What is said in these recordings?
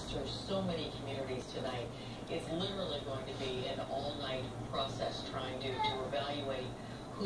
passed through so many communities tonight. It's literally going to be an all-night process trying to evaluate who...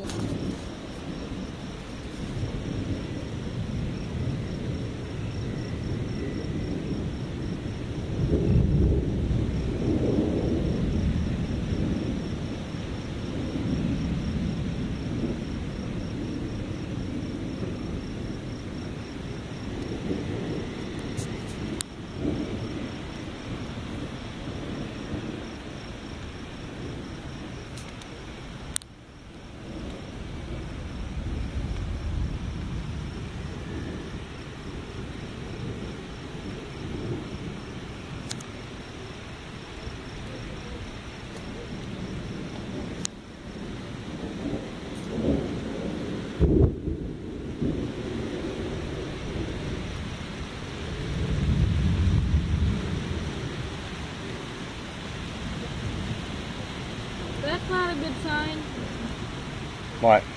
That's not a good sign. What?